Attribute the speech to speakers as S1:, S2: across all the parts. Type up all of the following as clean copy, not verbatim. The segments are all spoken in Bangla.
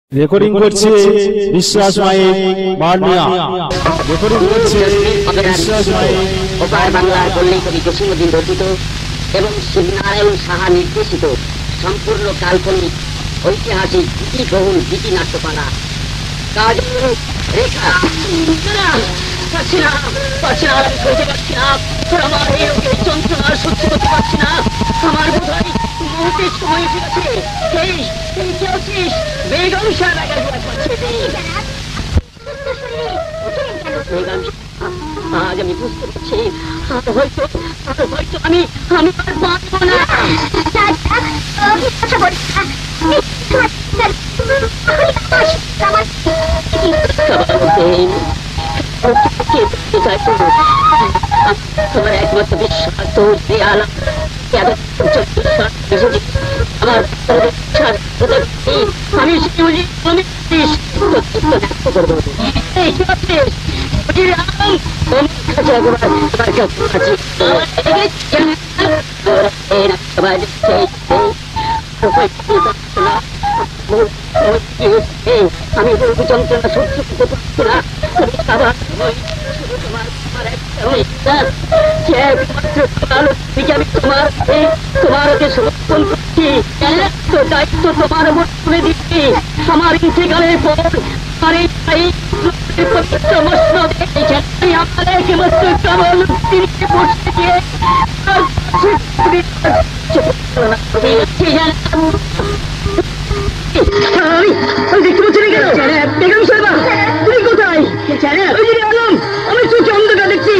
S1: রেকর্ডিং করছে বিশ্বাস মায়ের মার্নিয়া। রেকর্ডিং করছে বিশ্বাস মায়ের
S2: ওপার বাংলার পল্লী কবি জসীমউদ্দিন রচিত এবং শিবনারায়ণ সাহা নির্দেশিত সম্পূর্ণ কাল্পনিক ঐতিহাসিক গীতিবহুল গীতি নাট্যপালা কাজল রেখা। পারছি না আমি সইতে পারছি না, আমার এই রোগের যন্ত্রণা সহ্য করতে পারছি না। আমার বোধ হয় মুহূর্তের সময় এসে গেছে। এই কে আছিস? বেগম সাহেব আগে পাচ্ছে। আজ আমি বুঝতে পারছি হয়তো আমি আর বাঁচব না। আমার একমাত্র বিশ্বাস তো আলাম আমার আমি করবো। আমি যন্ত্রণা সহ্য করতে পারছি না। আমি তোমার সমর্পণ করছি। দায়িত্ব তোমার উপর তুলে দিচ্ছি। আমার ইন্তেকালের পর পবিত্র মসনদে আমার একমাত্র কামাল উদ্দিনকে বসতে দিয়ে বেগম সাহেবা তুমি কোথায়? আমি চোখে অন্ধকার দেখছি।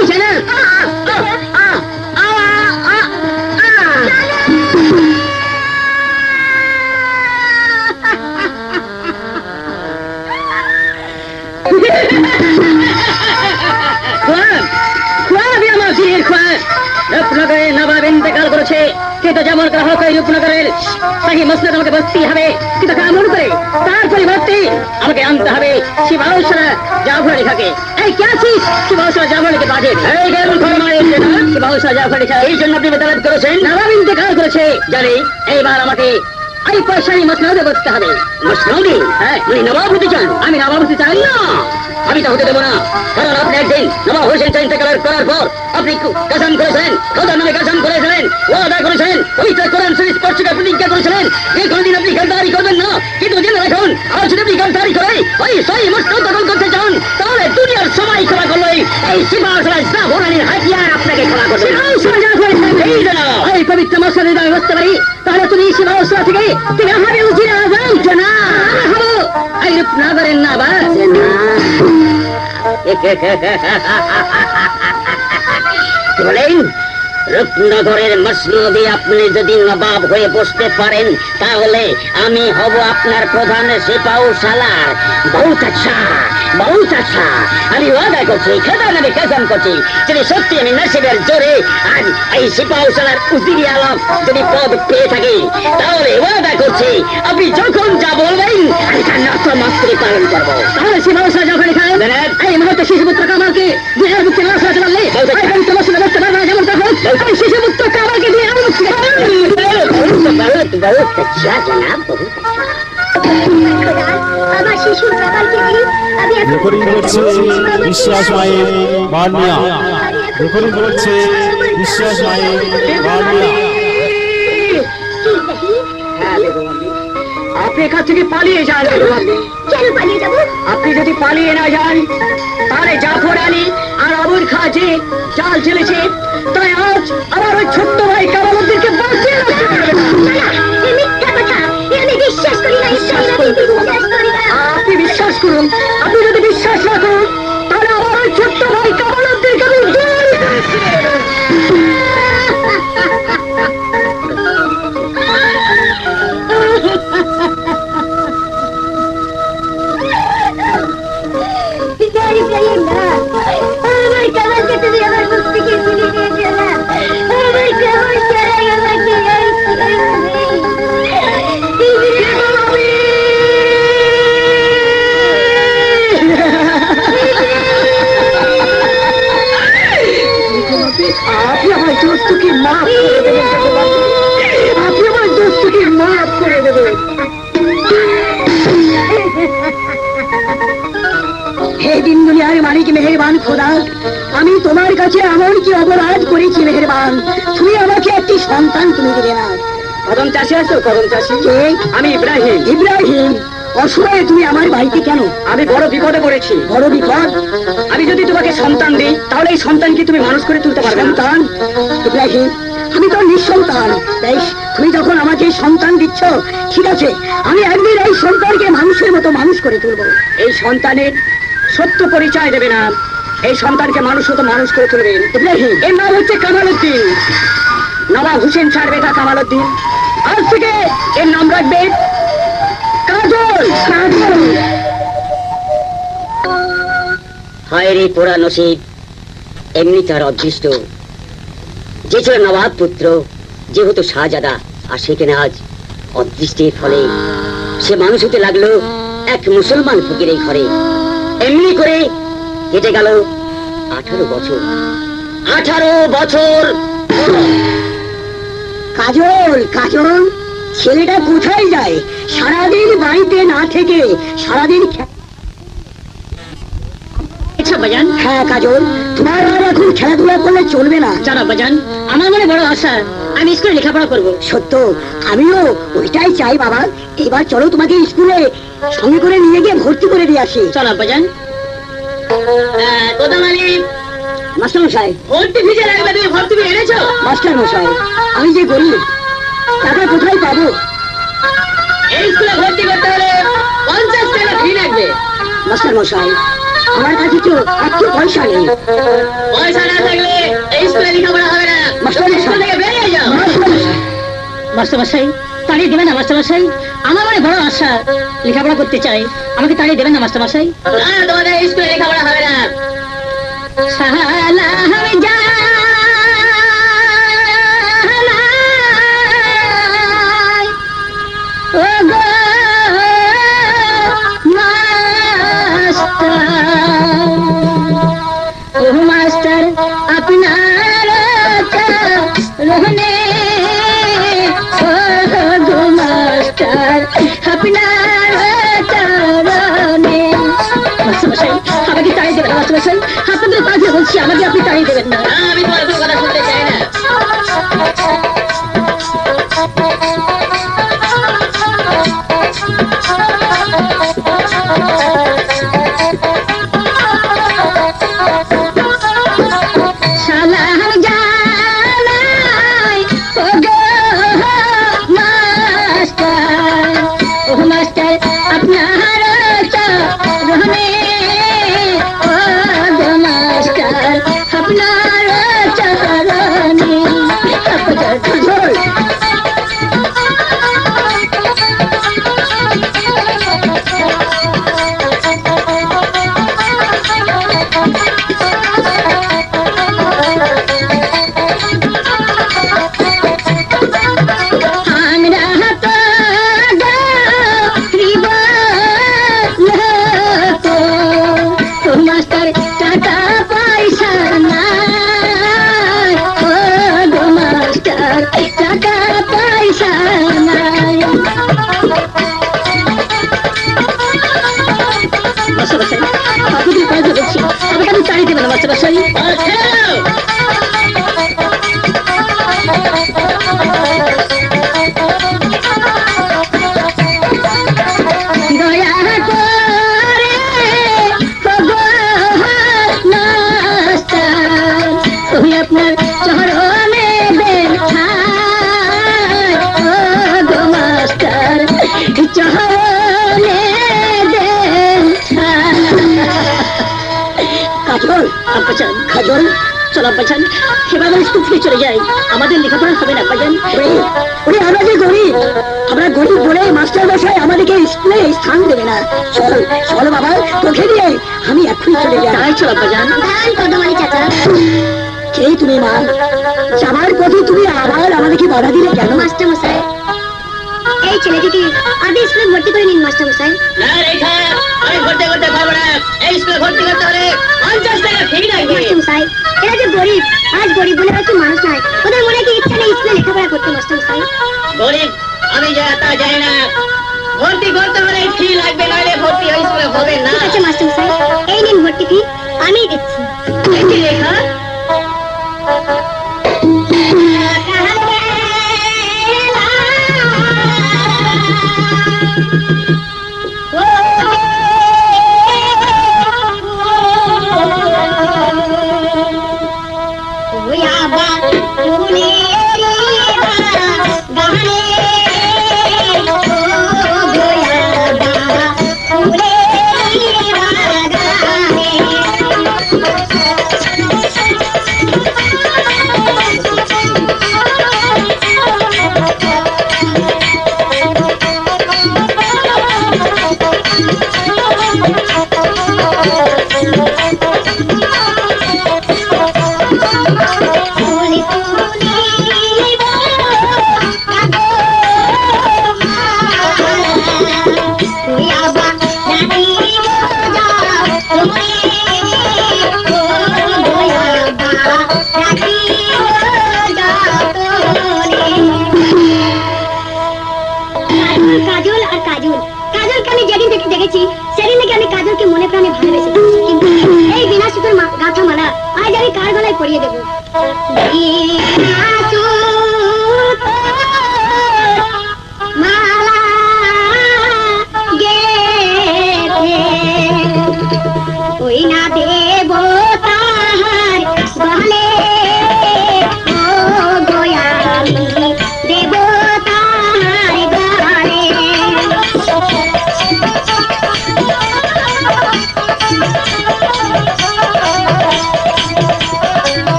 S2: রূপনগরে নবাব ইন্তেকাল করেছে, কিন্তু যেমন করা হোক রূপনগরের তাকে মসনদ আমাকে বসতেই হবে। কিন্তু কেমন করে তার পরিবর্তে আমাকে আনতে হবে শিবাউসরা জাফর রেখাকে। এই কে আছিস? শিবাউসরা জাফরকে পাঠিয়ে এই কেমন খবর মারে শিবাউসরা জাফর রেখা। এই জন্য আপনি বেতালাত করেছেন। নবাব ইন্তেকাল করেছে জানি, এইবার আমাকে এই পয়সায় মসনদে বসতে হবে। মসনদে? হ্যাঁ, উনি নবাব হতে চান। আমি নবাব হতে চাই না, আমি তা হতে দেবো না। কারণ আপনি একদিন নবাব হোসেন ইন্তেকাল করার পর আপনি কসম করেছিলেন, খোদার নামে কসম করেছিলেন, ওয়াদা করেছেন, পবিত্র কোরআন শরীফ পরিষ্কার প্রতিজ্ঞা করেছিলেন যে কোনদিন আপনি গাদ্দারি করবেন না। কিন্তু জেনে রাখুন, আর যদি আপনি গাদ্দারি করে ওই সহি মসনদ দখল করতে চান, তাহলে দুনিয়ার সবাই ক্ষমা করলো এই শিবাউসরা জাফরানির হাতিয়ার আপনাকে ক্ষমা করবে। এই পবিত্র মসনদে আমি বসতে পারি, তাহলে তুমি শিবাউসরা থেকে তুমি হবে উজিরে আজম না হবো এই রূপনগরের নবাব না। বলেন রূপনগরের মসনদে আপনি যদি নবাব হয়ে বসতে পারেন, তাহলে আমি হব আপনার প্রধান সিপাহসালার। বহুত আচ্ছা, বহুত আচ্ছা। আমি ওয়াদা করছি, খোদার নামে কসম করছি, যদি সত্যি আমি নসিবের জোরে আজ এই সিপাহসালার উজিরে আলম যদি পদ পেয়ে থাকি, তাহলে ওয়াদা করছি আপনি যখন যা বলবেন আমি তার নাট্যমাত্রে পালন করবো। তাহলে সিপাহসালা যখন এখানে এই মুহূর্তে শিশুপুত্র কামালকে বিহার মুক্তি না আসতে পারলে বসতে পারবে না। যেমন তখন শিশুপুত্র কামালকে দিয়ে আমার শিশু কামালকে দিয়ে
S1: রেকর্ডিং করছে বিশ্বাস মায়ের মার্নিয়া। রেকর্ডিং করছে বিশ্বাস মায়ের মার্নিয়া।
S2: আপনি এখান থেকে পালিয়ে যান। কেন পালিয়ে যাবো? আপনি যদি পালিয়ে না যান, তাহলে জাফর আলী আর আবুল খাঁ যে জাল ছেলেছে, তাই আজ আমার ওই ছোট্ট ভাই কামাল উদ্দিনকে বাঁচিয়ে আপনি বিশ্বাস করুন। আপনি যদি বিশ্বাস না করুন, তাহলে আমার ওই ছোট্ট ভাই কামাল উদ্দিনকে আমি আমার কামালকে তুমি আমার মুখ থেকে তুলে নিয়ে গেলা। আমার কামাল মালিক মেহেরবান খোদা, আমি তোমার কাছে এমন কি অপরাধ করেছি মেহেরবান, তুমি আমাকে একটি সন্তান তুমি দিলে না? কদম চাষি আছো? কদম চাষি? আমি ইব্রাহিম। ইব্রাহিম, অসময়ে তুমি আমার বাড়িতে কেন? আমি বড় বিপদে পড়েছি। বড় বিপদ? আমি যদি তোমাকে সন্তান দিই তাহলে এই সন্তানকে তুমি মানুষ করে তুলতে পারবে? সন্তান? ইব্রাহিম, আমি তো নিঃসন্তান। বেশ, তুমি যখন আমাকে সন্তান দিচ্ছ, ঠিক আছে, আমি একদিন এই সন্তানকে মানুষের মতো মানুষ করে তুলব। এই সন্তানের সত্য পরিচয় দেবে না, এই সন্তানকে মানুষ মতো মানুষ করে তুলবেন। ইব্রাহিম, এর নাম হচ্ছে কামালউদ্দিন, নবাব হুসেন শাহর বেটা কামালউদ্দিন। আজ থেকে এর নাম রাখবে কাজল। কাজল। হায় রে পোড়া নসিব, এমনি তার অদৃষ্ট। যে ছিল নবাব পুত্র, যে হতো শাহজাদা, আর সেখানে আজ অদৃষ্টের ফলে সে মানুষ হতে লাগলো এক মুসলমান ফকিরের ঘরে। এমনি করে কেটে গেল 18 বছর। 18 বছর। কাজল, কাজল, ছেলেটা কোথায় যায়? সারাদিন বাড়িতে না থেকে সারাদিন বাজান। হ্যাঁ কাজল, তোমার আর এখন খেলাধুলা করলে চলবে না। জানা বাজান, আমার মনে বড় আশা, আমি স্কুলে লেখাপড়া করব। সত্য, আমিও ওইটাই চাই বাবা। এবার চলো তোমাকে স্কুলে সঙ্গে করে নিয়ে গিয়ে ভর্তি করে দিয়ে আসি। চলো বাজান। কোথা মালিক? মাস্টার মশাই, ভর্তি ফিজে লাগবে, তুমি ভর্তি ফি এনেছো? মাস্টার মশাই, আমি যে গরিব, টাকা কোথায় পাবো? এই স্কুলে ভর্তি করতে হলে 50 টাকা ফি লাগবে। মাস্টার মশাই, আমার কাছে তো একটু পয়সা নেই। পয়সা না থাকলে এই স্কুলে লেখাপড়া হবে না। মাস্টার স্কুল থেকে বেরিয়ে যাও। মাস্টার মশাই, তাড়িয়ে দেবেন না মাস্টার মশাই? আমার মনে বড় আশা, লেখাপড়া করতে চাই, আমাকে তাড়িয়ে দেবেন না মাস্টার মশাই? না, তোমাদের স্কুলে লেখাপড়া হবে না। मास्टर अपना रहने मास्टर अपना আমাকে তাড়িয়ে দেবেন মাস্টার মশাই, আপনাদের কাছে বলছি, আমাকে আপনি তাড়িয়ে দেবেন না। আমি তোমার কোনো কথা শুনতে চাই না। চলে যাই, আমাদের লেখাপড়া হবে না বাজান। আমরা যে গরিব, আমরা গরিব বলে মাস্টার মশাই আমাদেরকে স্কুলে স্থান দেবে না। চল চল বাবা, তোকে দিয়ে আমি এখনই চলে যাই। তাই চল বাজান। কে তুমি মা? যাবার পথে তুমি আবার আমাদেরকে বাধা দিলে কেন? মাস্টার মশাই, এই ছেলেটিকে আগে স্কুলে ভর্তি করে নিন মাস্টার মশাই। না রেখা, আমি ভর্তি করতে পারবো না। এই স্কুলে ভর্তি করতে হলে 50 টাকা ফি লাগবে। মাস্টার মশাই, এরা যে গরিব, আজ গরিব বলে হয়তো মানুষ নয়, ওদের মনে কি ইচ্ছা নেই স্কুলে লেখাপড়া করতে? মাস্টার মশাই, গরিব আমি তা জানি না, ভর্তি করতে হলে ফি লাগবে, নাহলে ভর্তি ওই স্কুলে হবে না। ঠিক আছে মাস্টার মশাই, এই নিন ভর্তি ফি,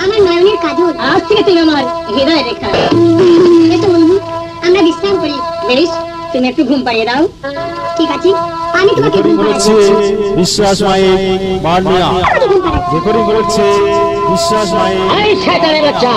S3: আমার নয়নের কাজল।
S2: আজ থেকে তুমি আমার হৃদয় রেখা।
S3: এসো বন্ধু, আমরা বিশ্রাম করি।
S2: বেশ, তুমি একটু ঘুম পাড়িয়ে দাও।
S3: ঠিক আছে, আমি তোমাকে ঘুম
S1: করছে
S3: পাড়াবো।
S1: বিশ্বাস মায়ের মান্যা। রেকর্ডিং করছে বিশ্বাস মায়ের।
S2: এই শয়তানের বাচ্চা,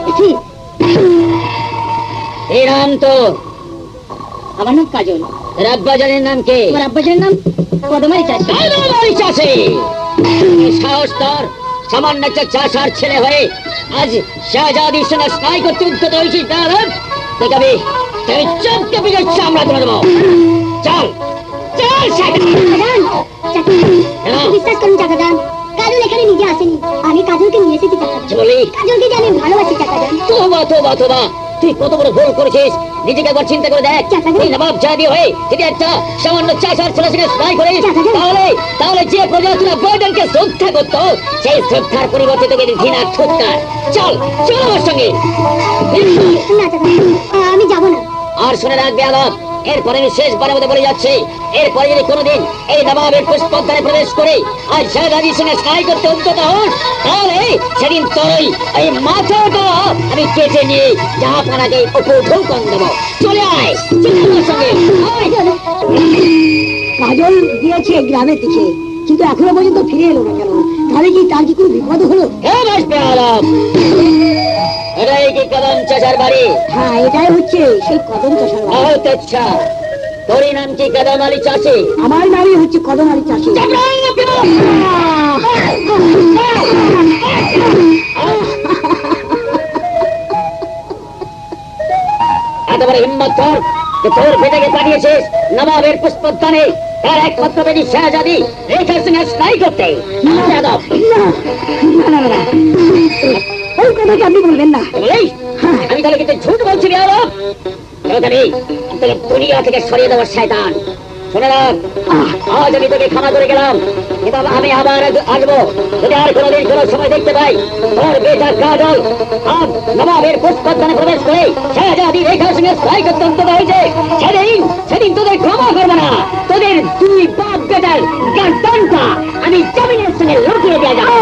S2: এই নাম তো? আমার নাম কাজল। তোর আব্বাজানের নাম কে? তোমার আব্বাজানের নাম কদমারি চাষি। কদমারি চাষি, সাহস তোর! সামান্য একটা চাষার ছেলে হয়ে আজ শাহজাদির সঙ্গে স্নাই করতে উদ্যত হয়েছিস? দেখাবি তুই চোখকে পিঠে চামড়া তুলে দেবো। চল চল
S3: চাচাজান, বিশ্বাস করুন চাচাজান, কাজল এখানে নিজে আসেনি, আমি কাজলকে নিয়ে এসেছি চাচাজান।
S2: বলি
S3: কাজলকে যে আমি ভালোবাসি চাচাজান।
S2: তোবা তোবা তোবা, তুই কত বড় ভুল করেছিস! নিজেকে একবার চিন্তা করে দেখ। তুই নবাব জাদি হয়ে যদি একটা সামান্য চাষার ছেলে সঙ্গে স্নাই করিস, তাহলে তাহলে যে প্রজাতিরা বয়দেরকে শ্রদ্ধা করত, সেই শ্রদ্ধার পরিবর্তে তোকে ঘৃণা ঠোক্কার। চল চল আমার সঙ্গে।
S3: না চাচাজান, আমি যাবো না।
S2: আর শুনে রাখবে আলাপ, এরপরে আমি শেষবারের মধ্যে বলে যাচ্ছি, এরপরে যদি কোনোদিন এই নবাবের পুষ্পোদ্যানে প্রবেশ করে আর শাহজাদির সঙ্গে স্নাই করতে উদ্যত হস, তাহলে সেদিন তোরই এই মাথাটা আমি কেটে নিয়ে জাহাপানাকে উপঢৌকন দেবো। চলে আয় আমার সঙ্গে।
S3: কাজল গিয়েছে গ্রামের দিকে, কিন্তু এখনো পর্যন্ত ফিরে এলো না কেন? তাহলে কি তার কি কোনো বিপদ হলো?
S2: হ্যাঁ আসবে আলাপ, এটাই কি কদম চাচার বাড়ি?
S3: হ্যাঁ, এটাই হচ্ছে সেই কদম চাষার বাড়ি।
S2: বহুত আচ্ছা, তোর নাম কি? কদম আলী চাষি।
S3: আমার নামই হচ্ছে কদম আলী চাষি।
S2: এত বড় হিম্মত তোর যে তোর বেটাকে পাঠিয়েছিস নবাবের পুষ্পোদ্যানে তার একমাত্র বেটি শাহজাদি রেখার সঙ্গে স্নাই করতে?
S3: ওই কথাকে আপনি বলবেন না।
S2: আমি তাহলে কিন্তু ঝুট বলছি আরব, দুনিয়া থেকে সরিয়ে দেওয়ার শয়তান। শুনে রাখ, আজ আমি তোকে ক্ষমা করে গেলাম, কিন্তু আমি আবার আসবো যদি আর কোনোদিন কোনো সময় দেখতে পাই তোর বেটা কাজল আজ নবাবের পুষ্পোদ্যানে প্রবেশ করে শাহজাদি রেখার সঙ্গে স্নাই করতে উদ্যত হয়েছে, সেদিন তোদের ক্ষমা করবো না। তোদের দুই বাপ বেটার গার্দানটা আমি জমিনের সঙ্গে লুকিয়ে দিয়ে যাবো।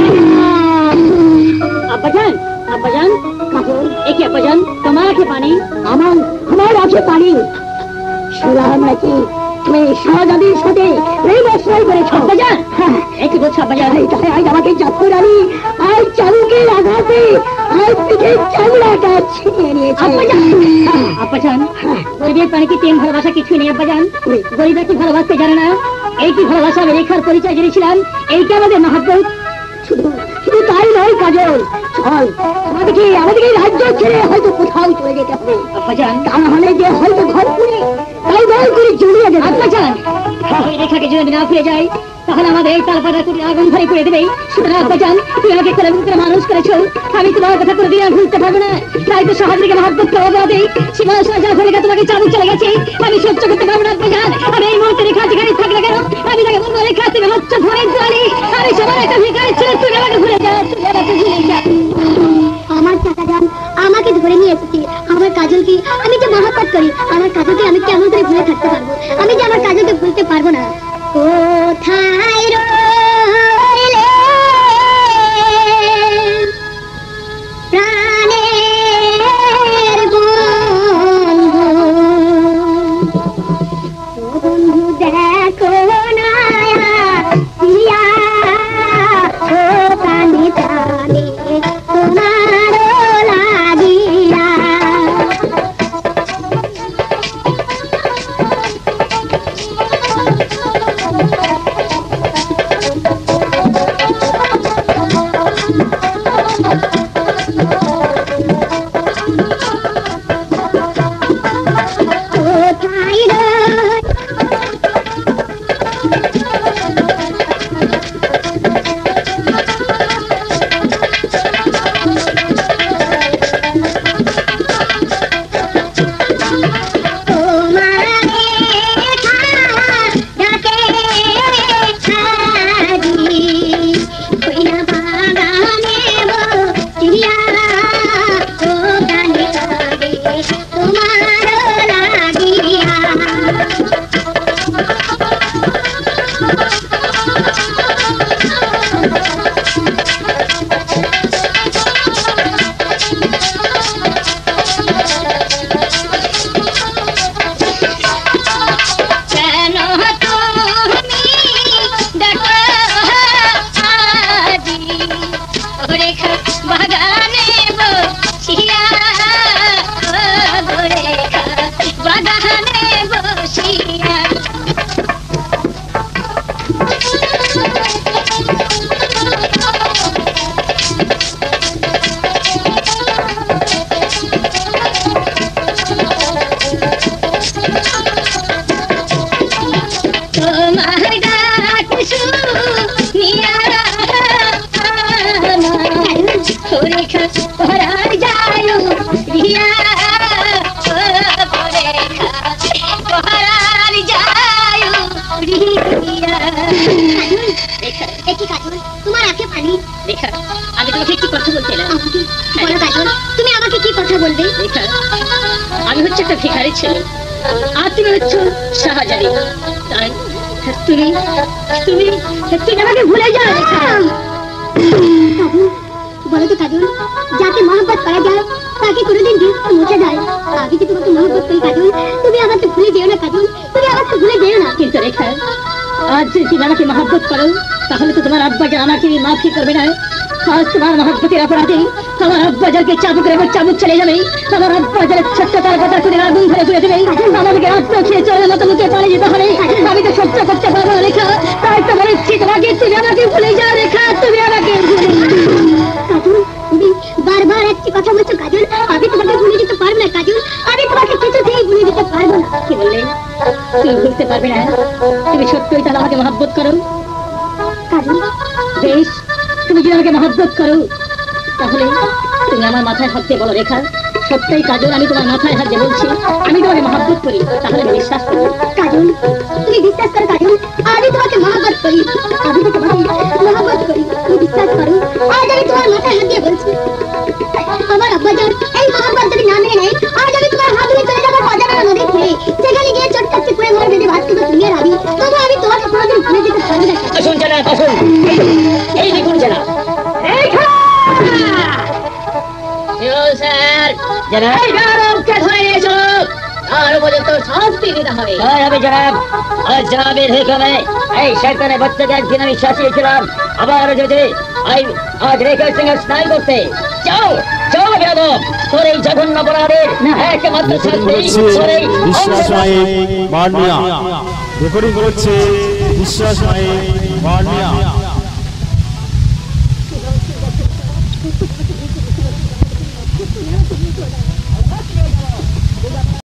S2: আব্বাজান, আব্বাজান, কাজল, একে আব্বাজান, তোমার আঁখে পানি। আমার আঁখে পানি? শুনলাম নাকি তুমি শাহজাদির সাথে প্রেম আশ্রয় করেছ? আব্বাজান, একই বলছো আব্বাজান? আজ আমাকে জাফর আলী আর চালুকের আঘাতে আর পিঠের চামড়াটা ছিনিয়ে নিয়েছে। আব্বাজান, গরিবের প্রাণী কি প্রেম ভালোবাসা কিছুই নেই আব্বাজান? গরিবরা কি ভালোবাসতে জানে না? এই কি ভালোবাসা? আমি রেখার পরিচয় জেনেছিলাম, এইটা আমাদের মহাব্বত। শুধু তাই নয় কাজল, চল আমাদেরকে রাজ্য ছেড়ে হয়তো কোথাও চলে যেতে হবে। তা না হলে যে হয়তো ঘর পুড়ে তাই দল করে জড়িয়ে যাবে। রেখাকে যদি না ফিরে যাই তাহলে আমাদের এই তালপাটা করে আগুন ধরে করে দেবে। সুতরাং আব্বাজান, তুমি আমাকে কোলে করে মানুষ করেছো, আমি তোমার কথা করে দিয়ে ভুলতে পারবো না। তাই তো সহজে মহাব্বত করবো হবে। সীমা সাজা ঘরে তোমাকে চাবুক চলে গেছে, আমি সহ্য করতে পারবো না আব্বাজান। আমি এই মুহূর্তে রেখা যেখানে থাকলে কেন, আমি তাকে বলবো রেখা তুমি হচ্ছে ঘরের জানি, আমি সবার একটা ভিকারের ছেলে, তুমি আমাকে ভুলে যাও, তুমি আমাকে ভুলে যাও। আমার চাচাজান আমাকে ধরে নিয়ে এসেছি, আমার কাজলকে আমি যে মহাব্বত করি, আমার কাজলকে আমি কেমন করে ভুলে থাকতে পারবো? আমি যে আমার কাজলকে ভুলতে পারবো না। কোথায় রইলে প্রাণের বন্ধু, দেখো না প্রিয়া, ও প্রাণে প্রাণে তোমারও লাগিয়া। চিড়িয়া দেখো রেখা পরার যায় রিয়া রেখা পরার যায় রিয়া রেখা
S3: একই কাজল তোমার আঁখে পানি
S2: রেখা আমি তোমাকে একটি কথা বলছিলাম
S3: আমাকে বলো কাজল তুমি আমাকে কি কথা বলবে
S2: রেখা আমি হচ্ছে একটা ভিখারি ছেলে আর তুমি হচ্ছে শাহজাদি তাই তুমি তুমি তুমি আমাকে ভুলে যাও রেখা
S3: কাজল বলো তো কাজল যাকে মহব্বত করা যায় তাকে কোনোদিন দিল মুছে যায় আমি যে তোমাকে মহব্বত করি কাজল তুমি আমাকে ভুলে যেও না কাজল তুমি আমাকে ভুলে যেও না
S2: কিন্তু রেখা আজ যদি তুমি আমাকে মহব্বত করো তাহলে তো তোমার আব্বা যে আমাকে মাফি করবে না আজ তোমার মহব্বতের অপরাধে তোমার আব্বা যাকে চাবুক রেখে চাবুক চলে যাবে তোমার আব্বা যারা ছোট্ট তার কথা তুলে আগুন ধরে তুলে দেবে আমাদেরকে আত্ম খেয়ে চলে মতো মুখে পালিয়ে যেতে হবে আমি তো সহ্য করতে পারবো না রেখা তাই তো বলেছি তোমাকে তুমি আমাকে ভুলে যাও রেখা তুমি আমাকে ভুলে
S3: কাজল তুমি বারবার একটি কথা বলছো কাজল আমি তোমাকে ভুলে দিতে পারবো না কাজল আমি তোমাকে কিছুতেই ভুলে দিতে পারবো না
S2: কি বললে তুমি ভুলতে পারবে না তুমি সত্যই তাহলে আমাকে মহব্বত করো
S3: কাজল
S2: বেশ তুমি যদি আমাকে মহব্বত করো তাহলে তুমি আমার মাথায় হাত দিয়ে বলো রেখা সত্যই কাজল আমি তোমার মাথায় হাত দিয়ে বলছি আমি তোমাকে মহব্বত করি তাহলে আমি বিশ্বাস করবো
S3: কাজল তুমি বিশ্বাস করো কাজল আমি তোমাকে মহব্বত করি আমি তো তোমাকে মহব্বত করি তুমি বিশ্বাস করো আজ আমি তোমার মাথায় হাত দিয়ে বলছি আমার আব্বাজান এই মহব্বত যদি না মেনে নেয় আজ আমি তোমার হাত ধরে চলে যাবো অজানা নদী ছেড়ে সেখানে গিয়ে ছোট্ট করে মরে যদি ভাত খেতে তুমি আর আমি তবু আমি তোমাকে কোনোদিন ভুলে যেতে পারবো না
S2: আসুন জানা আসুন এই দেখুন জানা স্যার জানা কে ধরে এসো আর পর্যন্ত শাস্তি দিতে হবে আমি জানাব আজ জানাবের হুকুমে এই শয়তানের বাচ্চাকে একদিন আমি শাসিয়েছিলাম আবার যদি আজ রেখা সিং এর স্নান করতে যাও যাও বেয়াদব তোর এই জঘন্য অপরাধের একমাত্র শাস্তি তোর এই
S1: বিশ্বাস মায়ে মাননীয়া রেকর্ডিং করছে বিশ্বাস মায়ে মাননীয়া